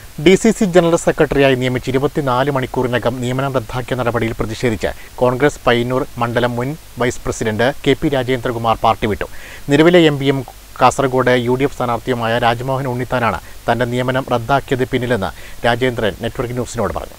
DCC general സെക്രട്ടറിയായി നിയമിച്ച് 24 മണിക്കൂറിനകം നിയമനം റദ്ദാക്കിയ നടപടിയിൽ പ്രതിഷേധിച്ച് കോൺഗ്രസ് പയ്യന്നൂർ മണ്ഡലം മുൻ vice president KP Rajendrakumar party വിട്ടു. നിലവിലെ MPയും കാസർഗോഡ് UDF സ്ഥാനാർത്ഥിയുമായ രാജ്മോഹൻ ഉണ്ണിത്താനാണ് തന്റെ നിയമനം റദ്ദാക്കിയത് പിന്നിലെന്ന് രാജേന്ദ്രൻ നെറ്റ്വർക്ക് ന്യൂസിനോട് പറഞ്ഞു.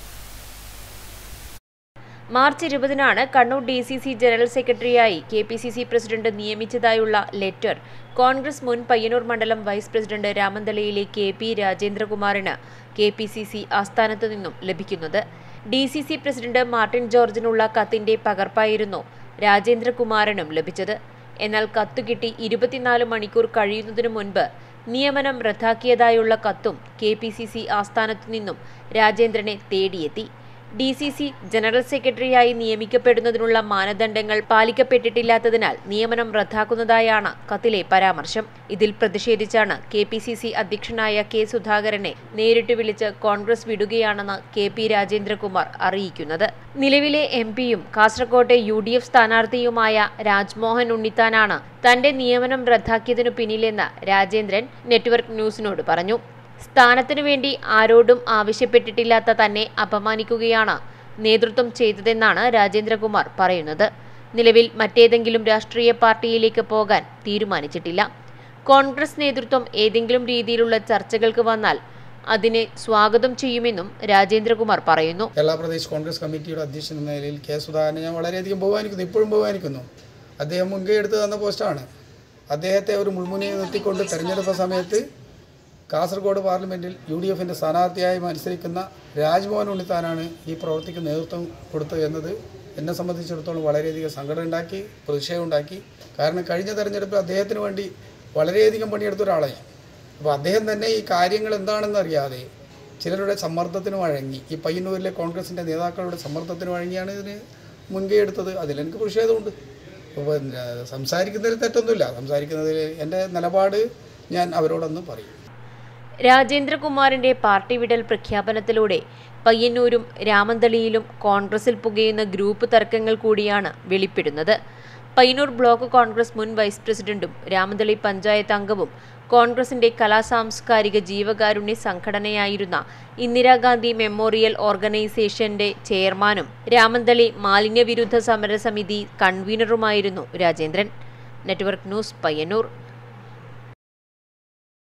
മാർച്ച് 20-നാണ് കണ്ണൂർ DCC ജനറൽ സെക്രട്ടറിയായി KPCC പ്രസിഡന്റ് നിയമിച്ചതായുള്ള ലെറ്റർ കോൺഗ്രസ് മുൻ പയ്യന്നൂർ മണ്ഡലം വൈസ് പ്രസിഡന്റ് രാമന്തളിയിലെ KP രാജേന്ദ്രകുമാറിന് KPCC ആസ്ഥാനത്തു നിന്നും ലഭിക്കുന്നത്. DCC പ്രസിഡന്റ് മാർട്ടിൻ ജോർജിനുള്ള കത്തിന്റെ പകർപ്പായിരുന്നു രാജേന്ദ്രകുമാറിനും ലഭിച്ചത്. എന്നാൽ കത്ത് കിട്ടി 24 മണിക്കൂർ കഴിയുന്നതിനു മുൻപ് നിയമനം റദ്ദാക്കിയതായുള്ള കത്തും KPCC ആസ്ഥാനത്തു നിന്നും രാജേന്ദ്രനെ തേടിയെത്തി. DCC ജനറൽ സെക്രട്ടറിയായി നിയമിക്കപ്പെടുന്നതിനുള്ള മാനദണ്ഡങ്ങൾ പാലിക്കപ്പെട്ടിട്ടില്ലാത്തതിനാൽ നിയമനം റദ്ദാക്കുന്നതായാണ് കത്തിലെ പരാമർശം. ഇതിൽ പ്രതിഷേധിച്ചാണ് KPCC അധ്യക്ഷനായ K. സുധാകരനെ നേരിട്ട് വിളിച്ച് കോൺഗ്രസ് വിടുകയാണെന്ന് KP രാജേന്ദ്രകുമാർ അറിയിക്കുന്നത്. നിലവിലെ MPയും കാസർകോട്ടെ UDF സ്ഥാനാർത്ഥിയുമായ രാജ്മോഹൻ ഉണ്ണിത്താനാണ് തന്റെ നിയമനം റദ്ദാക്കിയതിനു പിന്നിലെന്ന് രാജേന്ദ്രൻ നെറ്റ്വർക്ക് ന്യൂസിനോട് പറഞ്ഞു. സ്ഥാനത്തിനു വേണ്ടി ആരോടും ആവശ്യപ്പെട്ടിട്ടില്ലാത്ത തന്നെ അപമാനിക്കുകയാണ് നേതൃത്വം ചെയ്തതെന്നാണ് രാജേന്ദ്രകുമാർ പറയുന്നത്. നിലവിൽ മറ്റേതെങ്കിലും രാഷ്ട്രീയ പാർട്ടിയിലേക്ക് പോകാൻ തീരുമാനിച്ചിട്ടില്ല. കോൺഗ്രസ് നേതൃത്വം ഏതെങ്കിലും രീതിയിലുള്ള ചർച്ചകൾക്ക് വന്നാൽ അതിനെ സ്വാഗതം ചെയ്യുമെന്നും രാജേന്ദ്രകുമാർ പറയുന്നു. കേരള പ്രദേശ് കോൺഗ്രസ് കമ്മിറ്റിയുടെ അധ്യക്ഷൻ എന്ന നിലയിൽ K. സുധാകരനെ ഞാൻ വളരെയധികം ബഹുമാനിക്കുന്നു, ഇപ്പോഴും ബഹുമാനിക്കുന്നു. അദ്ദേഹം മുൻകൈ എടുത്ത് തന്ന പോസ്റ്റാണ്. അദ്ദേഹത്തെ ഒരു മുൾമുനയെ നിർത്തിക്കൊണ്ട് തെരഞ്ഞെടുപ്പ് സമയത്ത് കാസർഗോഡ് പാർലമെൻറ്റിൽ UDFിൻ്റെ സ്ഥാനാർത്ഥിയായി മത്സരിക്കുന്ന രാജ്മോഹൻ ഉണ്ണിത്താനാണ് ഈ പ്രവൃത്തിക്ക് നേതൃത്വം കൊടുത്തത് എന്നത് എന്നെ സംബന്ധിച്ചിടത്തോളം വളരെയധികം സങ്കടം ഉണ്ടാക്കി, പ്രതിഷേധം ഉണ്ടാക്കി. കാരണം കഴിഞ്ഞ തെരഞ്ഞെടുപ്പിൽ അദ്ദേഹത്തിന് വേണ്ടി വളരെയധികം പണിയെടുത്ത ഒരാളായി. അപ്പോൾ അദ്ദേഹം തന്നെ ഈ കാര്യങ്ങൾ എന്താണെന്ന് അറിയാതെ ചിലരുടെ സമ്മർദ്ദത്തിന് വഴങ്ങി, ഈ പയ്യന്നൂരിലെ കോൺഗ്രസിൻ്റെ നേതാക്കളുടെ സമ്മർദ്ദത്തിന് വഴങ്ങിയാണ് ഇതിന് മുൻകൈ എടുത്തത്. അതിലെനിക്ക് പ്രതിഷേധമുണ്ട്. അപ്പോൾ സംസാരിക്കുന്നതിൽ തെറ്റൊന്നുമില്ല. സംസാരിക്കുന്നതിൽ എൻ്റെ നിലപാട് ഞാൻ അവരോടൊന്ന് പറയും. രാജേന്ദ്രകുമാറിന്റെ പാർട്ടി വിടൽ പ്രഖ്യാപനത്തിലൂടെ പയ്യന്നൂരും രാമന്തളിയിലും കോൺഗ്രസിൽ പുകയുന്ന ഗ്രൂപ്പ് തർക്കങ്ങൾ കൂടിയാണ് വെളിപ്പെടുന്നത്. പയ്യന്നൂർ ബ്ലോക്ക് കോൺഗ്രസ് മുൻ വൈസ് പ്രസിഡന്റും രാമന്തളി പഞ്ചായത്ത് അംഗവും കോൺഗ്രസിന്റെ കലാസാംസ്കാരിക ജീവകാരുണ്യ സംഘടനയായിരുന്ന ഇന്ദിരാഗാന്ധി മെമ്മോറിയൽ ഓർഗനൈസേഷന്റെ ചെയർമാനും രാമന്തളി മാലിന്യവിരുദ്ധ സമരസമിതി കൺവീനറുമായിരുന്നു രാജേന്ദ്രൻ. Network news, Payyanur.